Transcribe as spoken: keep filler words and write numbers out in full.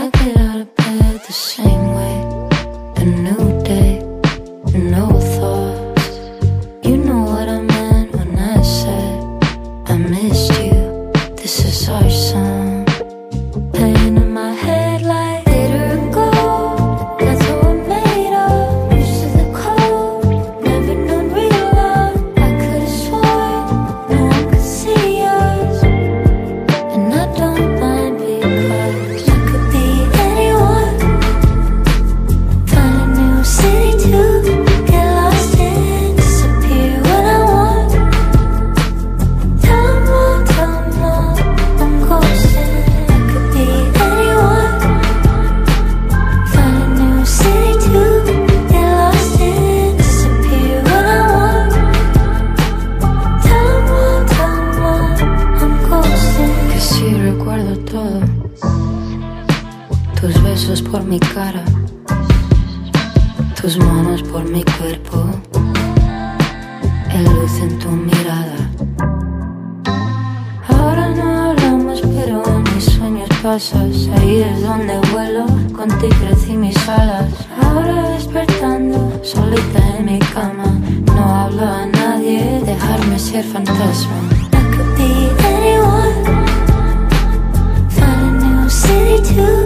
I get out of bed the same way. A new day, no thoughts. You know what I meant when I said I missed you. This is our song, playing in my head like glitter and gold. That's what we're made of. Used to the cold, never known real love. I could've sworn no one could see us, and I don't mind because I could be anyone. Find a new city to get lost in, disappear when I want. Tell 'em all, tell 'em all, I'm ghosting. I could be anyone. Find a new city to get lost in, disappear when I want. Tell 'em all, tell 'em all, I'm ghosting. Que si recuerdo todo, tus besos por mi cara, tus manos por mi cuerpo, el luz en tu mirada. Ahora no hablamos, pero en mis sueños pasas. Ahí es donde vuelo, contigo crecí mis alas. Ahora despertando, solita en mi cama. No hablo a nadie, dejarme ser fantasma. I could be anyone. Find a new city to